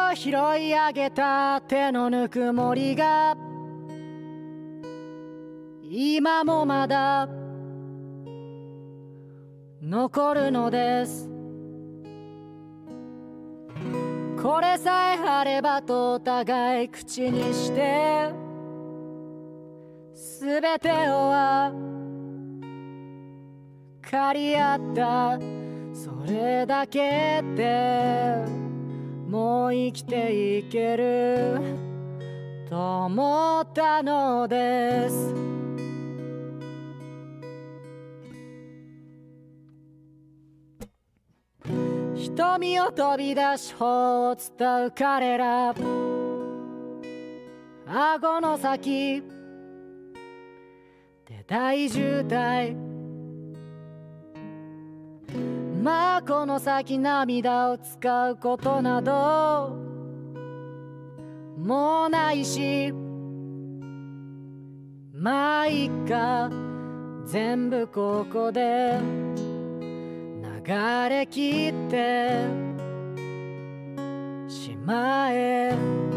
を拾い上げた手のぬくもりが今もまだ残るのです。これさえあればとお互い口にしてすべてを分かり合った、それだけでもう生きていけると思ったのです。瞳を飛び出し頬を伝う彼ら、顎の先で大渋滞、まあこの先涙を使うことなどもうないし、まあいっか、全部ここで流れ切ってしまえ。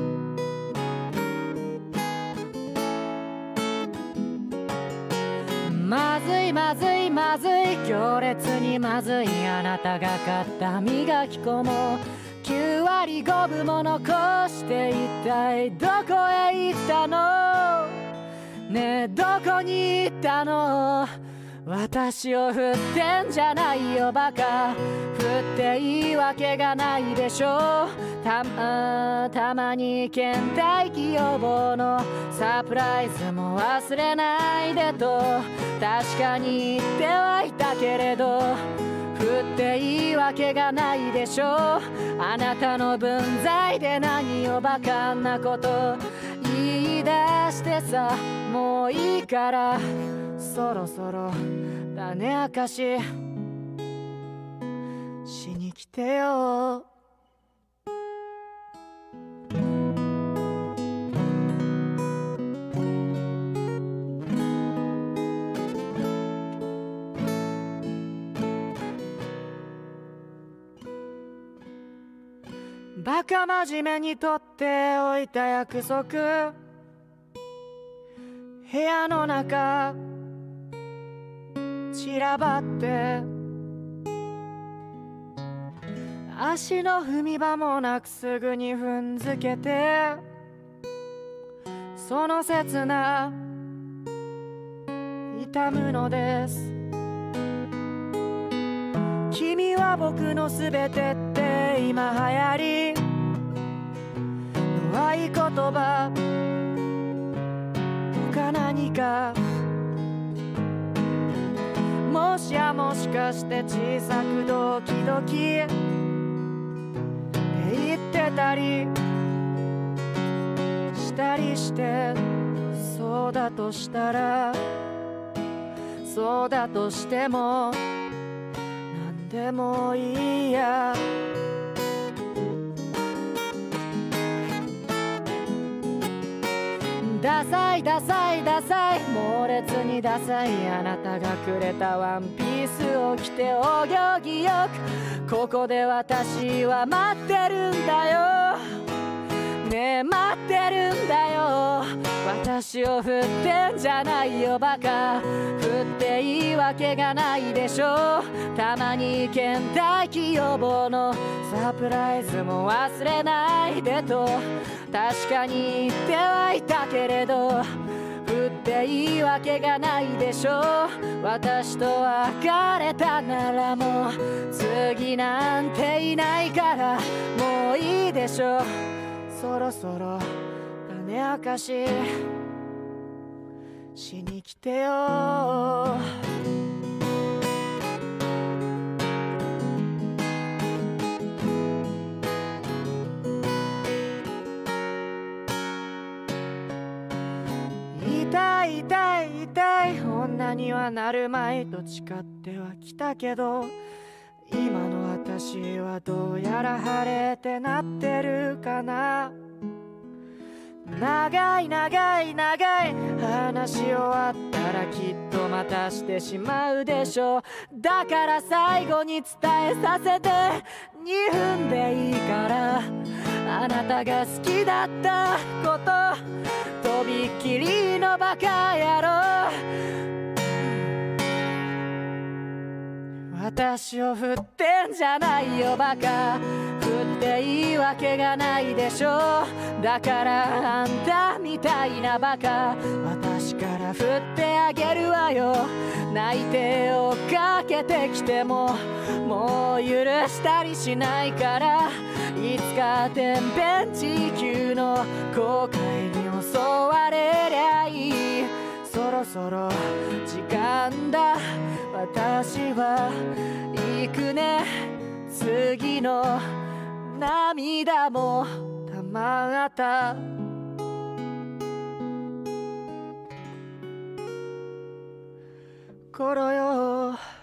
まずいまずいまずい、強烈にまずい、あなたが買った磨き粉も9割5分も残して一体どこへ行ったのねえ、どこに行ったの。私を振ってんじゃないよバカ、振っていいわけがないでしょ。たまに倦怠期予防のサプライズも忘れないでと確かに言ってはいたけれど、振っていいわけがないでしょ。あなたの分際で何をバカなこと言い出してさ、もういいからそろそろ種明かししに来てよ。バカ真面目にとっておいた約束、部屋の中散らばって足の踏み場もなくすぐに踏んづけて、その刹那痛むのです。君は僕のすべてって今流行りの合言葉、他何かもしやもしかして小さくドキドキって言ってたりしたりして、そうだとしたらそうだとしても何でもいいや。ダサいダサいダサい、猛烈にダサい、あなたがくれたワンピースを着てお行儀よくここで私は待ってるんだよねえ、待ってるんだよ。私を振ってんじゃないよバカ、振っていいわけがないでしょ。たまに倦怠期予防のサプライズも忘れないでと確かに言ってはいたけれど、振っていいわけがないでしょ。私と別れたならもう次なんていないからもういいでしょ。そろそろ種明かししに来てよ。痛い痛い痛い、女にはなるまいと誓ってはきたけど、今の私はどうやら晴れてなってるかな。長い長い長い話終わったらきっとまたしてしまうでしょう。だから最後に伝えさせて2分でいいから、 あなたが好きだったこと、とびっきりのバカ野郎。私を振ってんじゃないよバカ、振っていいわけがないでしょ。だからあんたみたいなバカ、私から振ってあげるわよ。泣いて追っかけてきてももう許したりしないから、いつか天変地異の後悔に襲われりゃいい。そろそろ時間だ、私は行くね。次の涙もたまった頃よ。